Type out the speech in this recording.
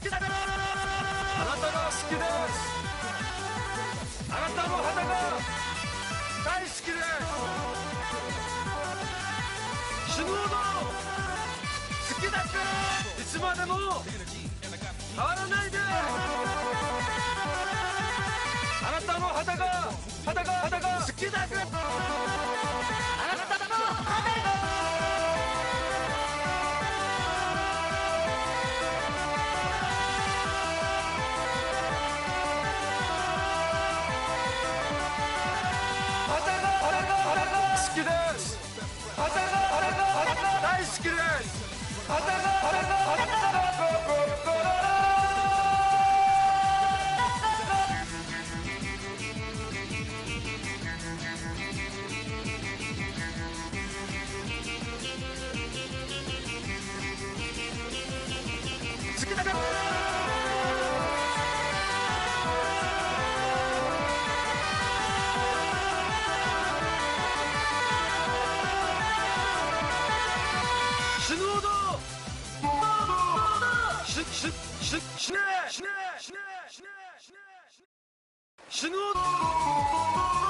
きだ。あなたが好きです。あなたの肌が大好きです。死ぬほど好きだから、いつまでも変わらないで。あなたの肌が好きだから、あなたの肌が好きです。肌が大好きです。好きだから。死ぬほど死ぬほど